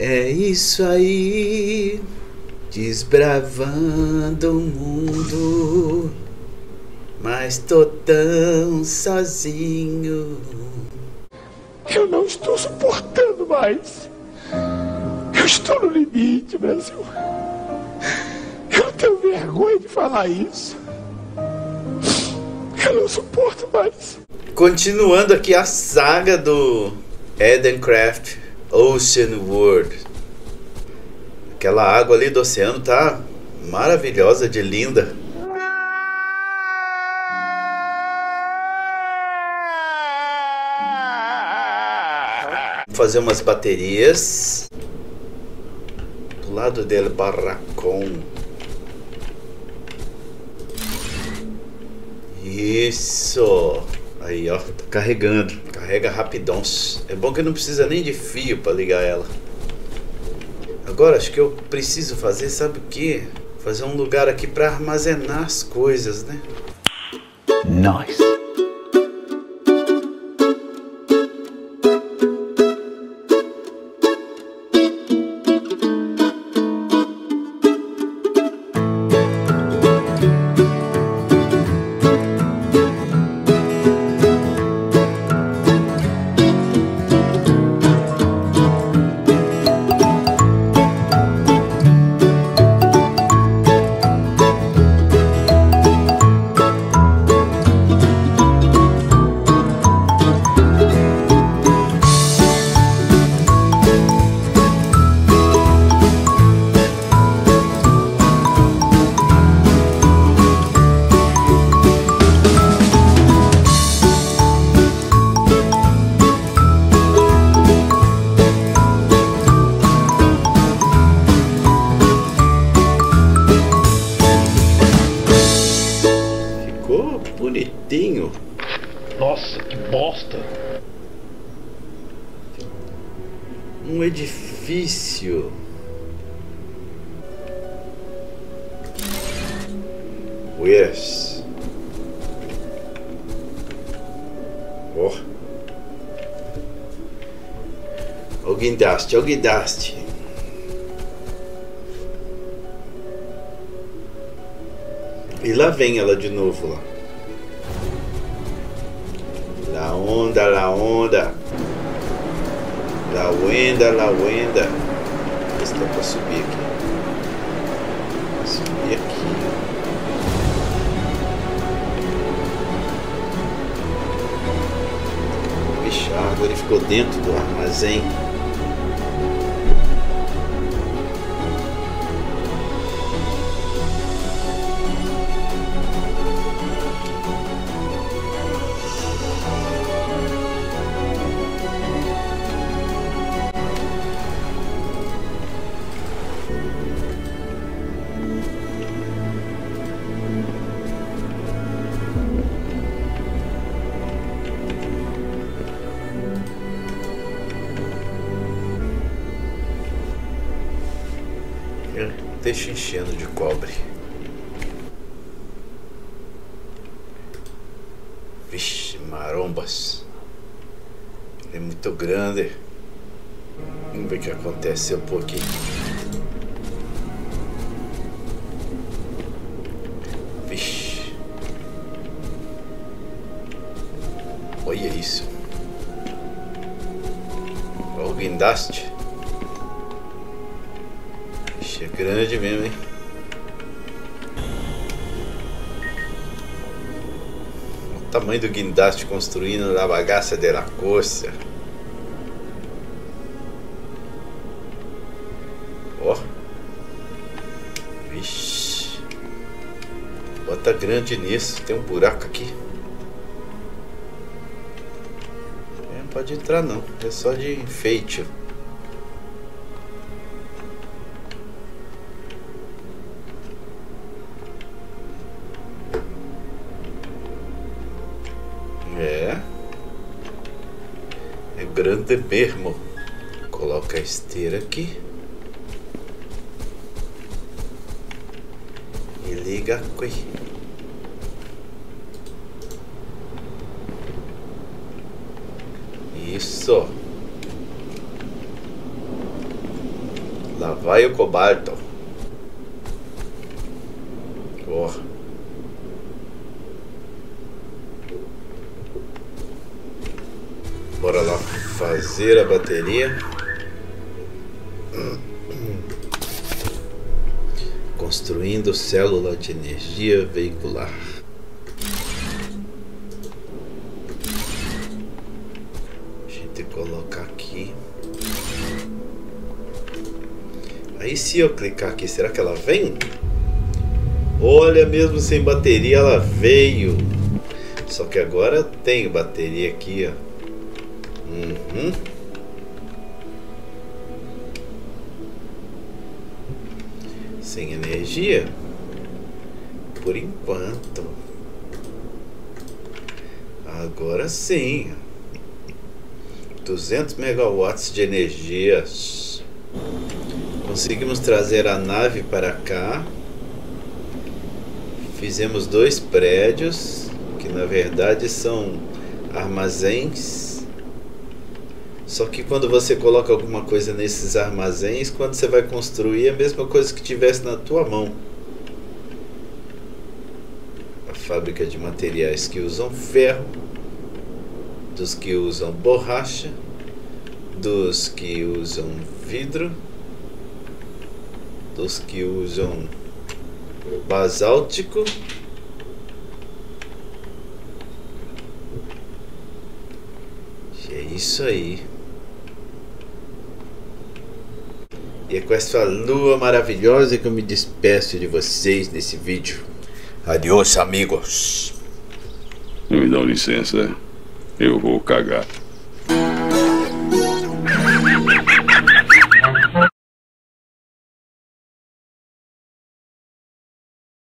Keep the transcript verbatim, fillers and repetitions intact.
É isso aí, desbravando o mundo, mas tô tão sozinho. Eu não estou suportando mais. Eu estou no limite, Brasil. Eu não tenho vergonha de falar isso. Eu não suporto mais. Continuando aqui a saga do Edencraft Ocean World. Aquela água ali do oceano tá maravilhosa de linda. Vou fazer umas baterias do lado dele, barracão. Isso. Aí, ó, tá carregando. Carrega rapidons. É bom que não precisa nem de fio para ligar ela. Agora acho que eu preciso fazer, sabe o que? Fazer um lugar aqui para armazenar as coisas, né? Nice. Bonitinho. Nossa, que bosta. Um edifício. Yes. Ó. Oh. O guindaste, o guindaste. E lá vem ela de novo lá. La onda, la onda. La onda, la onda. Vê se dá pra subir aqui. Vou subir aqui. Vixe, a árvore ficou dentro do armazém. Deixa enchendo de cobre. Vixe, marombas. É muito grande. Vamos ver o que acontece se eu pôr aqui. Vixe. Olha isso. Olha o guindaste. É grande mesmo, hein? O tamanho do guindaste construindo na bagaça de la costa. Ó. Vixe. Bota grande nisso. Tem um buraco aqui. É, não pode entrar não. É só de enfeite. É. É grande mesmo. Coloca a esteira aqui. E liga aqui. Isso. Lá vai o cobalto. Ó. Bora lá fazer a bateria. Construindo célula de energia veicular. A gente coloca aqui. Aí se eu clicar aqui, será que ela vem? Olha, mesmo sem bateria ela veio. Só que agora tem bateria aqui, ó. Uhum. Sem energia? Por enquanto. Agora sim. duzentos megawatts de energia. Conseguimos trazer a nave para cá. Fizemos dois prédios, que na verdade são armazéns. Só que quando você coloca alguma coisa nesses armazéns, quando você vai construir, é a mesma coisa que tivesse na tua mão. A fábrica de materiais que usam ferro, dos que usam borracha, dos que usam vidro, dos que usam basáltico. E é isso aí. E é com essa lua maravilhosa que eu me despeço de vocês nesse vídeo. Adiós, amigos. Me dão licença, eu vou cagar.